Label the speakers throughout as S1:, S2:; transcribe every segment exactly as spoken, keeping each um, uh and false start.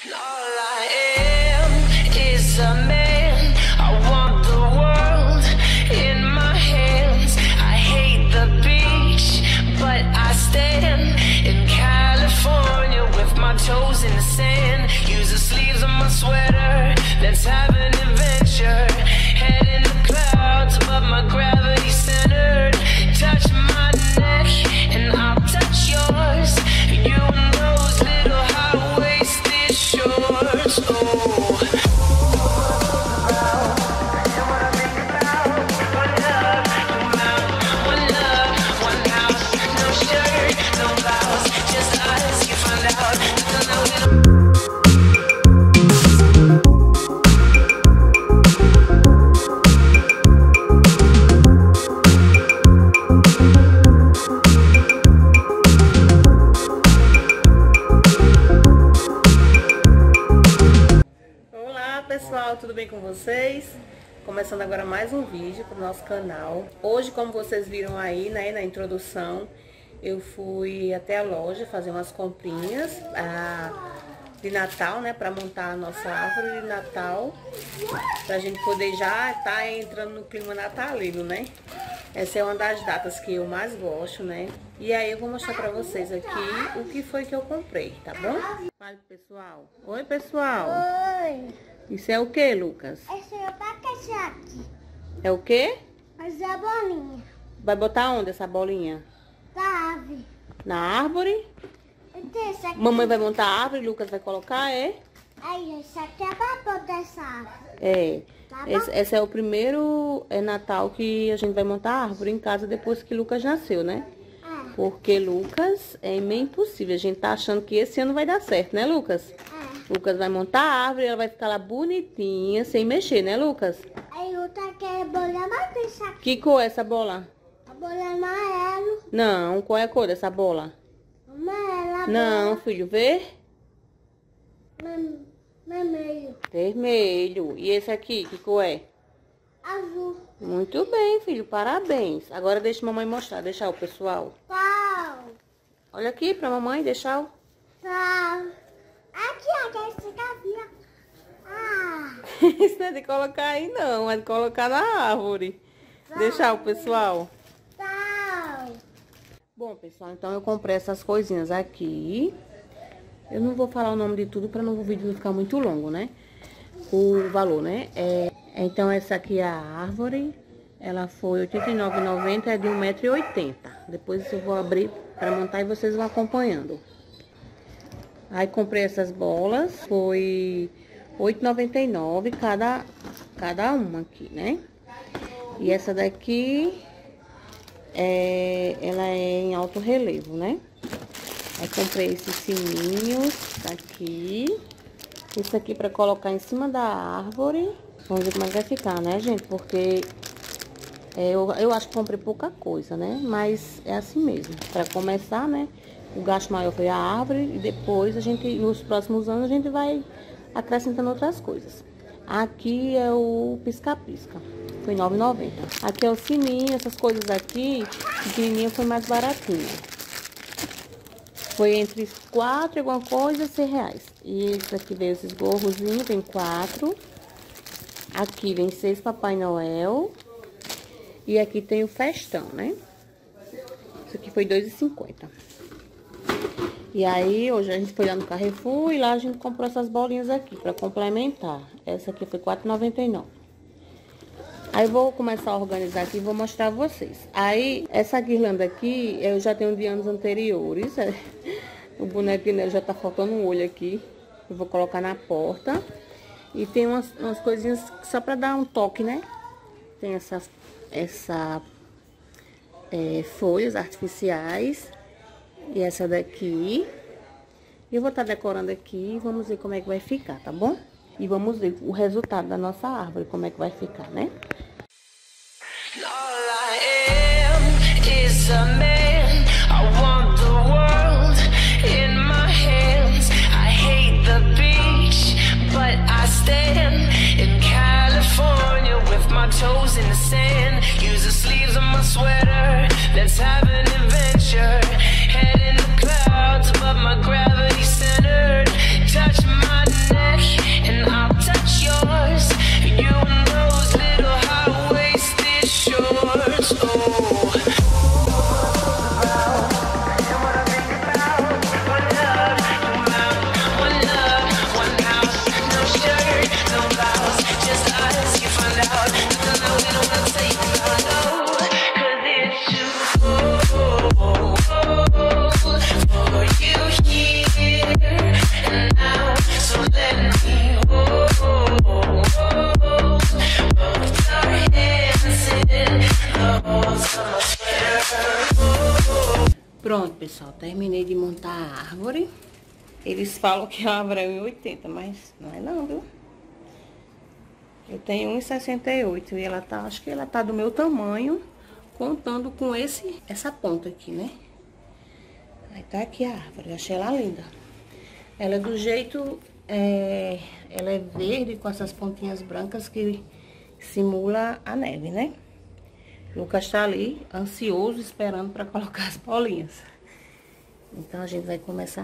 S1: Toes in the sand, use the sleeves of my sweater. Let's have an adventure. Head in the clouds above my gravity centered. Touch my neck and I'll touch yours. You and those little high-waisted shorts. Oh.
S2: Pessoal, tudo bem com vocês? Começando agora mais um vídeo para o nosso canal. Hoje, como vocês viram aí, né, na introdução, eu fui até a loja fazer umas comprinhas a, de Natal, né, para montar a nossa árvore de Natal, para a gente poder já estar tá entrando no clima natalino, né? Essa é uma das datas que eu mais gosto, né? E aí eu vou mostrar para vocês aqui o que foi que eu comprei, tá bom? Fale, pessoal. Oi, pessoal.
S3: Oi.
S2: Isso é o que, Lucas?
S3: Esse é o abacaxi.
S2: É o quê?
S3: Mas é a bolinha.
S2: Vai botar onde essa bolinha?
S3: Da árvore.
S2: Na árvore?
S3: Então, esse aqui...
S2: Mamãe vai montar a árvore e Lucas vai colocar, é?
S3: Aí, esse aqui é babão dessa árvore.
S2: É.
S3: Tá bom?
S2: Esse, esse é o primeiro é, Natal que a gente vai montar a árvore em casa depois que Lucas nasceu, né?
S3: É.
S2: Porque Lucas é meio impossível. A gente tá achando que esse ano vai dar certo, né, Lucas?
S3: É.
S2: Lucas vai montar a árvore e ela vai ficar lá bonitinha, sem mexer, né, Lucas?
S3: Aí, outra que é bolinha, mas esse aqui.
S2: Que cor é essa bola?
S3: A bola é amarelo.
S2: Não, qual é a cor dessa bola?
S3: Amarela.
S2: Não, filho, ver?
S3: Vermelho.
S2: Vermelho. E esse aqui, que cor é?
S3: Azul.
S2: Muito bem, filho, parabéns. Agora deixa a mamãe mostrar, deixar o pessoal.
S3: Pau.
S2: Olha aqui pra mamãe, deixar o...
S3: Pau. Aqui, aqui, esse aqui. Ah.
S2: Isso não é de colocar aí não, é de colocar na árvore. Deixar o pessoal.
S3: Pau.
S2: Bom, pessoal, então eu comprei essas coisinhas aqui. Eu não vou falar o nome de tudo para não o vídeo não ficar muito longo, né? O valor, né? É, então essa aqui é a árvore. Ela foi oitenta e nove reais e noventa centavos, é de um metro e oitenta. Depois eu vou abrir para montar e vocês vão acompanhando. Aí comprei essas bolas, foi oito reais e noventa e nove centavos cada, cada uma aqui, né? E essa daqui, é, ela é em alto relevo, né? Aí comprei esses sininhos aqui. Isso aqui pra colocar em cima da árvore. Vamos ver como é que vai ficar, né, gente? Porque é, eu, eu acho que comprei pouca coisa, né? Mas é assim mesmo. Pra começar, né? O gasto maior foi a árvore. E depois, a gente, nos próximos anos, a gente vai acrescentando outras coisas. Aqui é o pisca-pisca. Foi nove reais e noventa centavos. Aqui é o sininho. Essas coisas aqui, pequenininha, foi mais baratinho. Foi entre quatro e alguma coisa, seis reais. E esse aqui veio esses gorrozinhos, vem quatro. Aqui vem seis Papai Noel. E aqui tem o festão, né? Isso aqui foi dois reais e cinquenta centavos. E aí, hoje a gente foi lá no Carrefour e lá a gente comprou essas bolinhas aqui pra complementar. Essa aqui foi quatro reais e noventa e nove centavos. Aí eu vou começar a organizar aqui e vou mostrar a vocês. Aí, essa guirlanda aqui, eu já tenho de anos anteriores. O bonequinho já tá faltando um olho aqui. Eu vou colocar na porta. E tem umas, umas coisinhas só pra dar um toque, né? Tem essas essa, é, folhas artificiais. E essa daqui. E eu vou estar decorando aqui e vamos ver como é que vai ficar, tá bom? E vamos ver o resultado da nossa árvore, como é que vai ficar, né?
S1: Toes in the sand, use the sleeves of my sweater. Let's have an adventure. Head in the clouds above my gravity centered. Touch my
S2: pessoal, terminei de montar a árvore. Eles falam que a árvore é um e oitenta, mas não é não, viu? Eu tenho um e sessenta e oito e ela tá, acho que ela tá do meu tamanho, contando com esse, essa ponta aqui, né? Aí tá aqui a árvore, eu achei ela linda. Ela é do jeito, é, ela é verde com essas pontinhas brancas que simula a neve, né? O Lucas tá ali, ansioso, esperando pra colocar as bolinhas. Então a gente vai começar.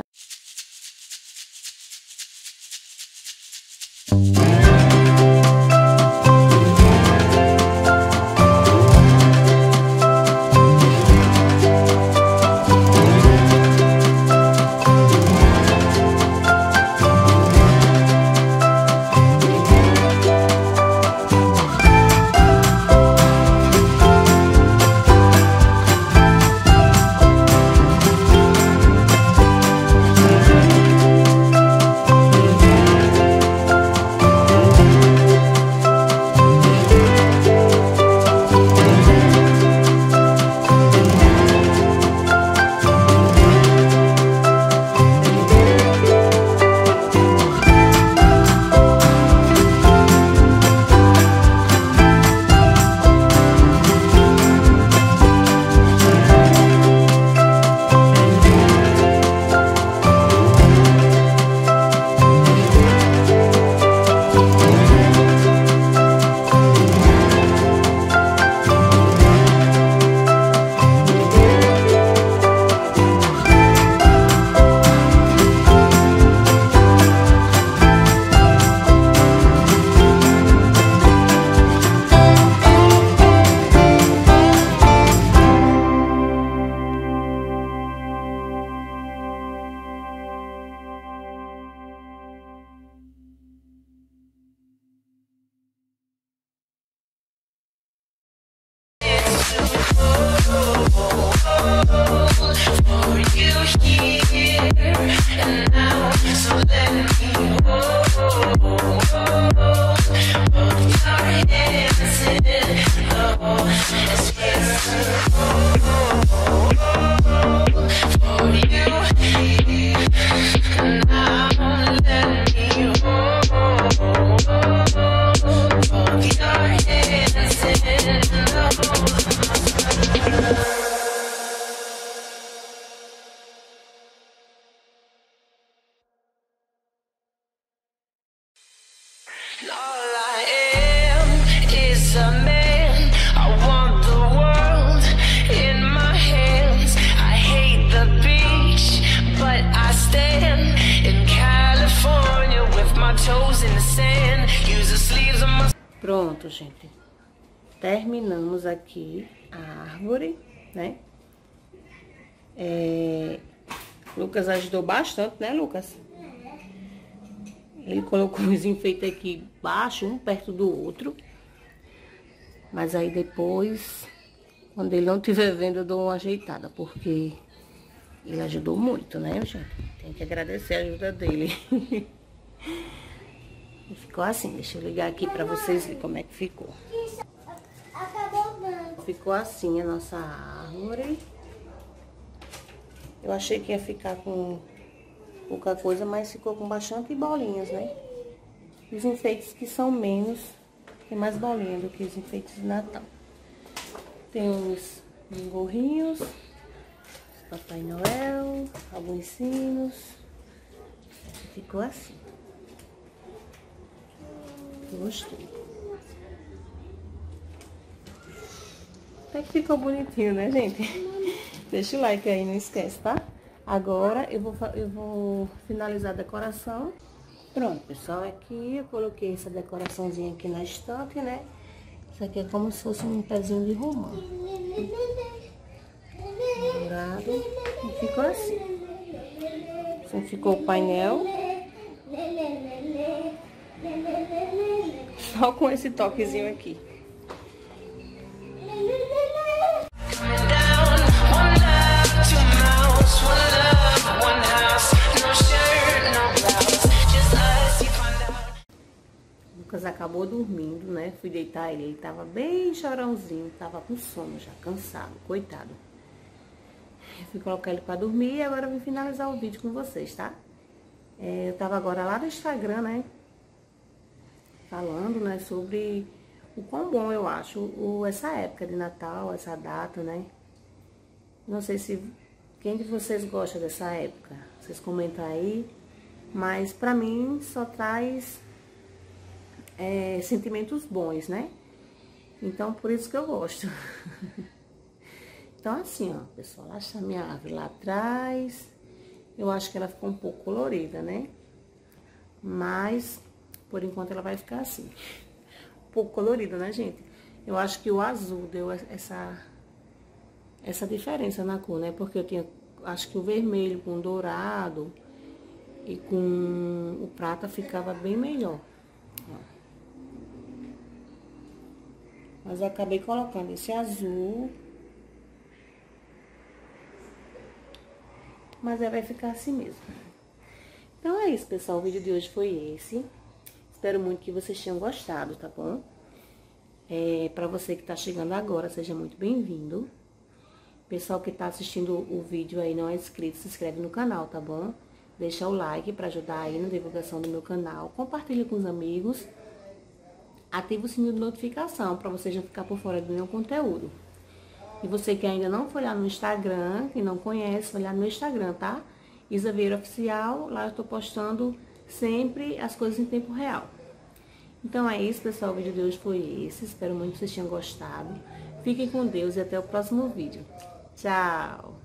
S1: All I am is a man. I want the world in my hands. I hate the beach, but I stand in California with my toes in the sand. Use the sleeves of my...
S2: Pronto, gente. Terminamos aqui a árvore, né? É... Lucas ajudou bastante, né, Lucas? Ele colocou os enfeites aqui baixo, um perto do outro. Mas aí depois, quando ele não estiver vendo, eu dou uma ajeitada, porque ele ajudou muito, né, gente? Tem que agradecer a ajuda dele. E ficou assim, deixa eu ligar aqui pra vocês verem como é que ficou. Ficou assim a nossa árvore. Eu achei que ia ficar com pouca coisa, mas ficou com bastante bolinhas, né? Os enfeites que são menos, tem mais bolinha do que os enfeites de Natal. Tem uns, uns gorrinhos, Papai Noel, alguns sinos. Ficou assim. Gostei. Até que ficou bonitinho, né, gente? Deixa o like aí, não esquece, tá? Agora eu vou, eu vou finalizar a decoração. Pronto, pessoal, aqui eu coloquei essa decoraçãozinha aqui na estante, né? Isso aqui é como se fosse um pezinho de romã. Dourado. E ficou assim. Assim ficou o painel. Só com esse toquezinho aqui. Lucas acabou dormindo, né? Fui deitar ele, ele tava bem chorãozinho, tava com sono já, cansado, coitado. fui colocar ele pra dormir e agora eu vim finalizar o vídeo com vocês, tá? É, eu tava agora lá no Instagram, né? Falando, né, sobre o quão bom eu acho o, essa época de Natal, essa data, né? Não sei se quem de vocês gosta dessa época, vocês comentam aí, mas pra mim só traz é, sentimentos bons, né? Então por isso que eu gosto. Então assim, ó, pessoal, acha a minha árvore lá atrás, eu acho que ela ficou um pouco colorida, né? Mas por enquanto ela vai ficar assim, um pouco colorida, né, gente? Eu acho que o azul deu essa essa diferença na cor, né? Porque eu tinha, acho que o vermelho com o dourado e com o prata ficava bem melhor. Ó. Mas eu acabei colocando esse azul. Mas aí vai ficar assim mesmo. Então é isso, pessoal. O vídeo de hoje foi esse. Espero muito que vocês tenham gostado, tá bom? É, pra você que tá chegando agora, seja muito bem-vindo. Pessoal que tá assistindo o vídeo aí não é inscrito, se inscreve no canal, tá bom? Deixa o like pra ajudar aí na divulgação do meu canal. Compartilha com os amigos. Ativa o sininho de notificação pra vocês não ficar por fora do meu conteúdo. E você que ainda não foi lá no Instagram, que não conhece, vai lá no meu Instagram, tá? Isa Vieira Oficial, lá eu tô postando sempre as coisas em tempo real. Então é isso, pessoal, o vídeo de hoje foi esse. Espero muito que vocês tenham gostado. Fiquem com Deus e até o próximo vídeo. Tchau!